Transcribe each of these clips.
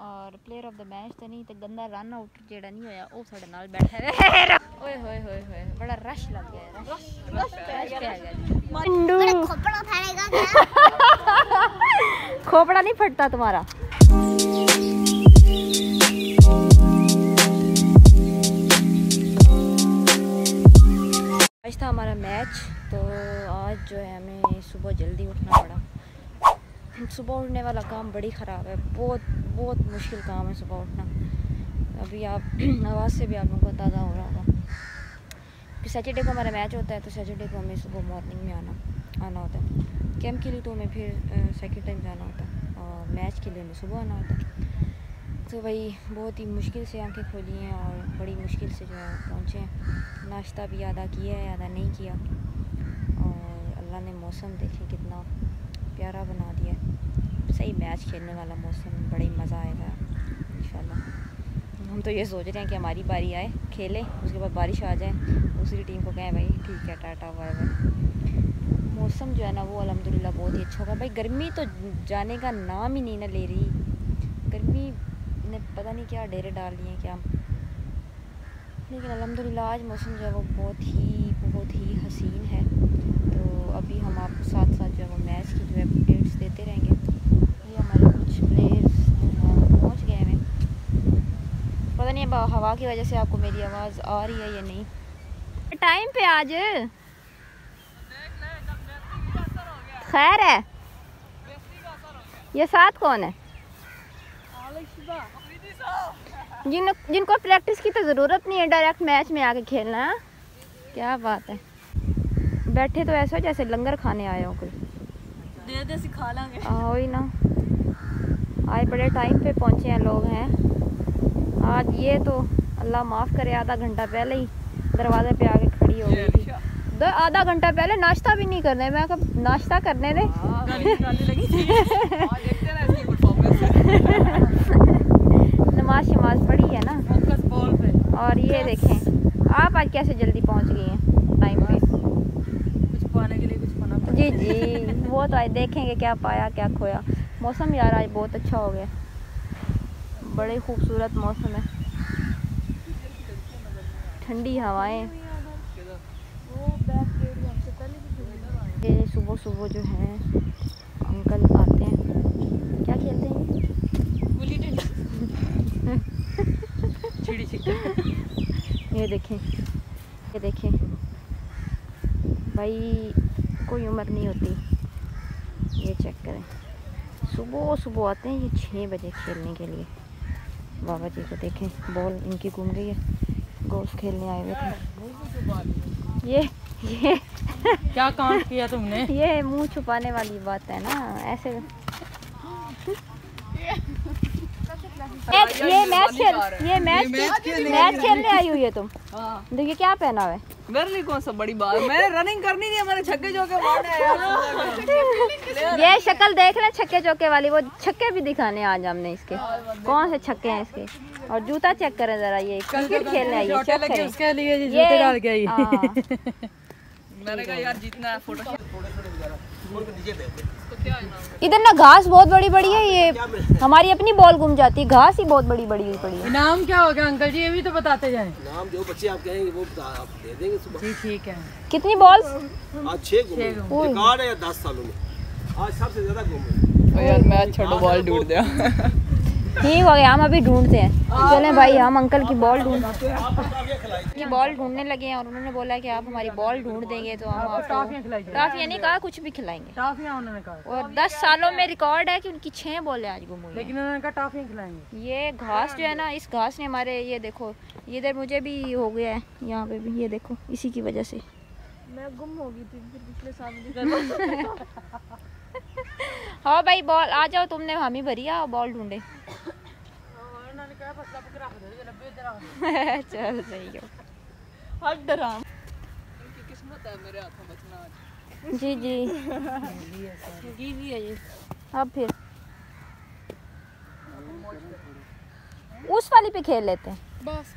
और player of the match तो नहीं तो गंदा रन आउट जेड़ा नहीं होया वो साडे नाल बैठा है। ओए होए होए होए बड़ा रश लग गया है। रश क्या है मंडू खोपड़ा फटेगा क्या? खोपड़ा नहीं फटता तुम्हारा। आज था हमारा मैच तो आज जो है हमें सुबह जल्दी उठना पड़ा। सुबह उठने वाला काम बड़ी ख़राब है, बहुत बहुत मुश्किल काम है सुबह उठना। अभी आप आवाज़ से भी आप लोगों को अंदाज़ा हो रहा होगा कि सैटरडे को हमारा मैच होता है तो सैटरडे को हमें सुबह मॉर्निंग में आना होता है। कैंप के लिए तो हमें फिर सेकंड टाइम जाना होता है और मैच के लिए हमें सुबह आना होता है। तो भाई बहुत ही मुश्किल से आंखें खोली हैं और बड़ी मुश्किल से जो है पहुँचे हैं। नाश्ता भी आधा किया है आधा नहीं किया और अल्लाह ने मौसम देखे कितना प्यारा बना दिया है। सही मैच खेलने वाला मौसम, बड़ी मज़ा आएगा इंशाल्लाह। हम तो ये सोच रहे हैं कि हमारी बारी आए खेले उसके बाद बारिश आ जाए दूसरी टीम को कहें भाई ठीक है टाटा बाय बाय। मौसम जो है ना वो अल्हम्दुलिल्लाह बहुत ही अच्छा होगा। भाई गर्मी तो जाने का नाम ही नहीं ना ले रही। गर्मी ने पता नहीं क्या डेरे डाल लिए क्या, लेकिन अल्हम्दुलिल्लाह आज मौसम जो है वो बहुत ही हसीन है। तो अभी हम आपको साथ साथ जो है वो मैच की जो है अपडेट्स देते रहेंगे। ये हमारे कुछ प्लेयर्स पहुंच गए हैं। पता नहीं हवा की वजह से आपको मेरी आवाज़ आ रही है या नहीं। टाइम पे आज खैर है। ये साथ कौन है? जिनको प्रैक्टिस की तो ज़रूरत नहीं है, डायरेक्ट मैच में आके खेलना है। क्या बात है, बैठे तो ऐसा जैसे लंगर खाने आए हो कोई। दे दे सिखा लांगे। वही ना, आज बड़े टाइम पे पहुंचे हैं लोग हैं। आज ये तो अल्लाह माफ़ करे आधा घंटा पहले ही दरवाजे पे आके खड़ी हो गई थी। आधा घंटा पहले नाश्ता भी नहीं करने, मैं कब नाश्ता करने दे। नमाज शमाज पढ़ी है ना पे। और ये देखें आप आज कैसे जल्दी पहुंच गई हैं टाइम पे। कुछ पाने के लिए कुछ पाना पड़ा। जी वो तो आज देखेंगे क्या पाया क्या खोया। मौसम यार आज बहुत अच्छा हो गया, बड़े खूबसूरत मौसम है, ठंडी हवाएं। ये सुबह सुबह जो है अंकल आते हैं, क्या खेलते हैं ये देखें भाई कोई उम्र नहीं होती। ये चेक करें, सुबह सुबह आते हैं ये 6 बजे खेलने के लिए। बाबा जी को देखें, बॉल इनकी घूम गई है, गोल्फ खेलने आए हुए थे। ये क्या काम किया तुमने? ये मुंह छुपाने वाली बात है ना ऐसे। ये मैच खेलने आई हुई है तुम। देखिए क्या पहना हुआ है। मेरे लिए कौन सा बड़ी बात, मैंने रनिंग करनी नहीं है, मैंने छक्के चौके मारने हैं। ये शक्ल देख रहे छक्के चौके वाली, वो छक्के भी दिखाने आज हमने इसके कौन से छक्के हैं इसके। और जूता चेक करें जरा, ये क्रिकेट खेलने आई है, चेक करें उसके लिए ये जूते डाल के आई। मैंने कहा यार जीतना है फोटो। इधर ना घास बहुत बड़ी बड़ी है, ये हमारी अपनी बॉल घूम जाती है, घास ही बहुत बड़ी बड़ी पड़ी है। नाम क्या होगा अंकल जी, ये भी तो बताते जाएं। नाम जो बच्चे आप कहेंगे वो आप दे देंगे सुबह। जी ठीक है। कितनी बॉल्स? आज 6 रिकॉर्ड है 10 सालों में, आज सबसे ज्यादा घूमे। यार मैच छोड़ो, बॉल ढूंढ दिया। ठीक हो गया, हम अभी ढूंढते हैं। चलें भाई हम अंकल की बॉल ढूंढने लगे हैं और उन्होंने बोला कि आप हमारी बॉल ढूंढ देंगे तो हम आपको टॉफियां नहीं कहा, कुछ भी खिलाएंगे। टॉफियां उन्होंने कहा, और 10 सालों में रिकॉर्ड है कि उनकी 6 बॉलें आज गुम हुई, लेकिन उन्होंने कहा टॉफियां खिलाएंगे। ये घास जो है ना, इस घास ने हमारे, ये देखो इधर मुझे भी हो गया है, यहाँ पे भी ये देखो, इसी की वजह से मैं गुम हो गई थी पिछले साल। हाँ भाई बॉल आ जाओ, तुमने हामी भरी आओ बॉल ढूंढे। चल सही हो। किस्मत है मेरे हाथों बचना आज। जी जी अब फिर उस वाली पे खेल लेते हैं।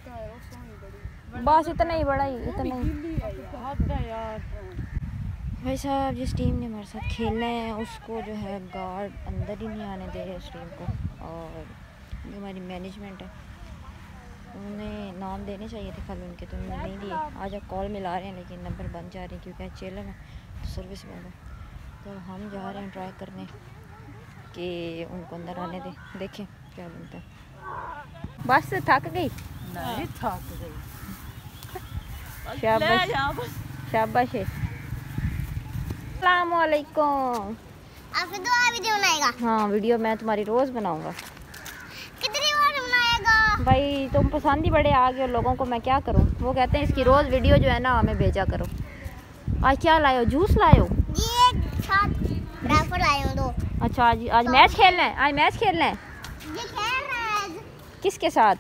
बस इतना ही बड़ा ही, इतना ही यार। भाई साहब जिस टीम ने हमारे साथ खेलना है उसको जो है गार्ड अंदर ही नहीं आने दे रहे उस टीम को, और जो हमारी हमारी मैनेजमेंट है, उन्हें नाम देने चाहिए थे कल उनके, तो उन्होंने नहीं दिए। आज अब कॉल मिला रहे हैं लेकिन नंबर बंद जा रहे हैं क्योंकि चैनल है तो सर्विस बंद है। तो हम जा रहे हैं ट्राई करने कि उनको अंदर आने दें, देखें क्या बनता है। बस थक गई? नहीं थक गई। शाबाश शाबाश। अस्सलाम वालेकुम। आपकी दुआ वीडियो बनाएगा? हाँ वीडियो मैं तुम्हारी रोज़ बनाऊंगा। कितनी बार बनाएगा? भाई तुम पसंद ही बड़े आ गए लोगों को, मैं क्या करूँ। वो कहते हैं इसकी रोज़ वीडियो जो है ना हमें भेजा करो। आज क्या लाए हो? जूस लाए हो? जी एक साथ राफर लाए हो 2। अच्छा आज मैच खेलना है? आज मैच खेलना है? ये खेल रहा है आज किसके साथ?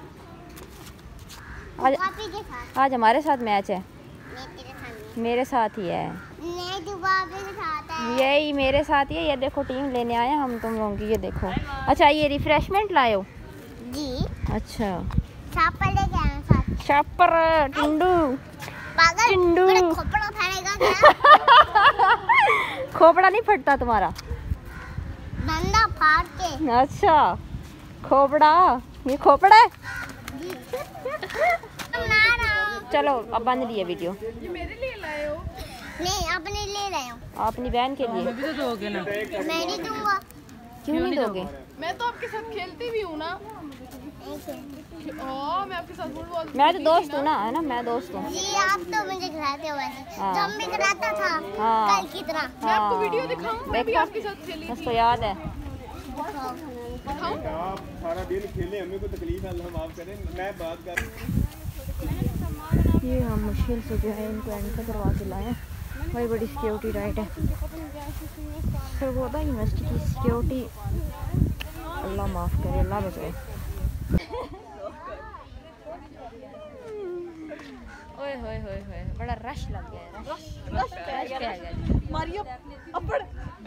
पापी के साथ। आज हमारे साथ मैच है। नहीं तेरे साथ नहीं। मेरे साथ ही है। नहीं तू पापी के साथ है। यही मेरे साथ ही है। ये देखो टीम लेने आए हैं हम तुम लोगों की, ये देखो। अच्छा ये रिफ्रेशमेंट लाए हो? जी अच्छा छापर लेके आए हैं साथ। शापर टिंडू पागल टिंडू। मेरा खोपड़ा फाड़ेगा क्या? खोपड़ा नहीं फटता तुम्हारा? डंडा फाड़ के। अच्छा खोपड़ा, ये खोपड़ा है। बना रहा हूँ। चलो अब बंद लिए वीडियो। नहीं अपने ले रहे हो। अपनी बहन के लिए। मैं भी तो दोगे ना। मैं नहीं दूंगा। क्यों नहीं दोगे? मैं तो आपके साथ खेलती भी हूँ ना। मैं आपके साथ फुटबॉल। मैं तो दोस्त हूँ ना, है ना, मैं दोस्त हूँ। जी आप तो मुझे खिलाते हो वैसे। हाँ। जब मैं खिलाता था हाँ। कल की तरह। मैं आपको वीडियो दिखाऊं? मैं भी देखा? आपके साथ खेली उसको याद है। दिखाऊं? आप सारा दिन खेले, हमें कोई तकलीफ है, अल्लाह माफ करे। मैं बात कर ये हम मुश्किल से जो है इनको एंटर करवा के लाए हैं। बड़ी बड़ी सिक्योरिटी राइट है। फिर वो था यूनिवर्सिटी की सिक्योरिटी, अल्लाह माफ़ करे, अल्लाह बचाए। ओए होए होए होए बड़ा रश लग गया है। रश क्या है? मारियो अपर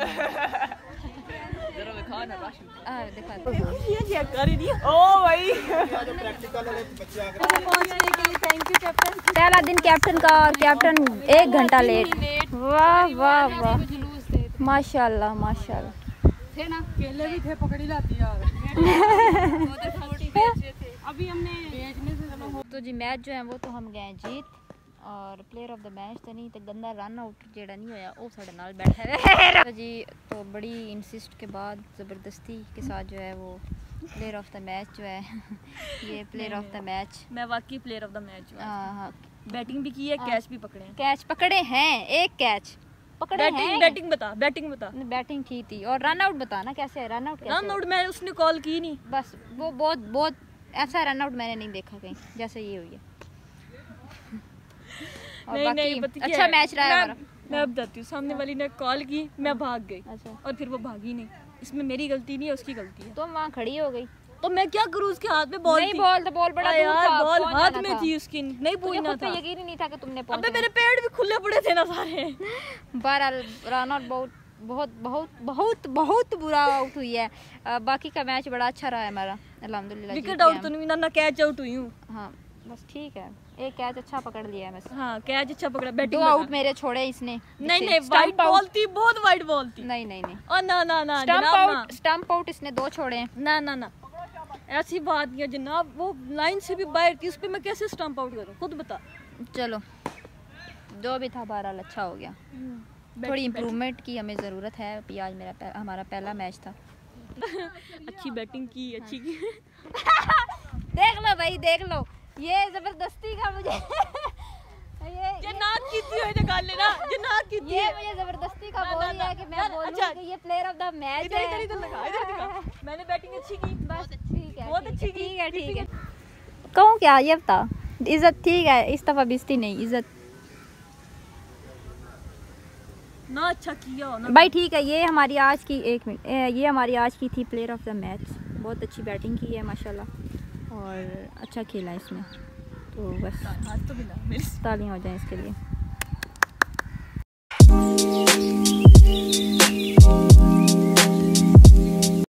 जरा दिखा ना राशि। दिखा ये चेक कर रही है। ओ भाई प्रैक्टिकल वाले बच्चे आ गए। पहुंचने के लिए थैंक यू कैप्टन। पहला दिन कैप्टन का, और कैप्टन 1 घंटा लेट। वाह वाह वाह माशाल्लाह माशाल्लाह। थे ना, केले भी थे, पकड़ी लाती यार। अभी हमने बेचने से तो जी मैच जो है वो तो हम गए जीत, और प्लेयर ऑफ द मैच तो नहीं, तो गंदा रन आउट जेड़ा नहीं होया वो साढ़े नाल बैठा है तो जी। तो बड़ी इंसिस्ट के बाद ज़बरदस्ती के साथ जो है वो प्लेयर ऑफ द मैच जो है ये प्लेयर ऑफ द मैच। मैं वाकई प्लेयर ऑफ द मैच हूं। हाँ बैटिंग भी की है, कैच भी पकड़े हैं। कैच पकड़े हैं, 1 कैच पकड़े हैं। बैटिंग बता। बैटिंग ठीक थी। और रन आउट बताना कैसे है? रन आउट कैसे? रन आउट मैं उसने कॉल की नहीं। बस वो बहुत ऐसा रन आउट मैंने नहीं देखा कहीं जैसे ये हुई है। और नहीं बाकी अच्छा मैच रहा है हमारा। मैं अब बताती हूँ। सामने वाली ने कॉल की, मैं भाग गई अच्छा और फिर वो भागी नहीं। इसमें मेरी गलती नहीं है, उसकी गलती है। तुम वहाँ खड़ी हो गई। तो मैं क्या करूँ? उसके हाथ में बॉल नहीं, थी। बॉल बड़ा दूर यार था, बॉल पहुंच हाथ जाना में था। थी उसकी, नहीं तुझे पूछना खुद पे था। यकीन ही नहीं था कि तुमने अबे पहुंचना। मेरे पेड़ भी खुले पड़े थे ना सारे। बहरहाल रन आउट बहुत बुरा आउट हुई है। बाकी का मैच बड़ा अच्छा रहा है हमारा अल्हम्दुलिल्लाह। विकेट आउट तो नहीं ना, कैच आउट हुई हूँ। हाँ बस ठीक है, 1 कैच अच्छा पकड़ लिया है बस। हाँ कैच अच्छा पकड़ा। 2 बैटिंग आउट मेरे छोड़े इसने। नहीं वाइड बॉल थी, बहुत वाइड बॉल थी। नहीं और ना स्टंप आउट इसने 2 छोड़े हैं। ना ऐसी बात नहीं है जनाब। वो लाइन से भी बाहर थी, उस पे मैं कैसे स्टंप आउट करूँ? खुद बता। चलो जो भी था बहरहाल अच्छा हो गया। थोड़ी इम्प्रूवमेंट की हमें ज़रूरत है। अभी आज हमारा पहला मैच था। अच्छी बैटिंग की, अच्छी की। देख लो भाई देख लो, ये ज़बरदस्ती का मुझे जन्नत की थी निकाल लेना। जन्नत की थी। ये मुझे ज़बरदस्ती का बोल रही है कि मैं बोलूं कि ये प्लेयर ऑफ द मैच है। इधर लगा, इधर दिखा। मैंने बैटिंग अच्छी की। बस ठीक है, बहुत अच्छी की। ठीक है। कहूँ क्या ये बता? इज्जत ठीक है, इस दफ़ा बेइज्जती नहीं, इज्जत ना। अच्छा किया ना भाई ठीक है। ये हमारी आज की 1 मिनट, ये हमारी आज की थी प्लेयर ऑफ द मैच। बहुत अच्छी बैटिंग की है माशाल्लाह, और अच्छा खेला इसमें। तो बस हाथ तो मिला मेरे। तालियां हो जाएं इसके लिए।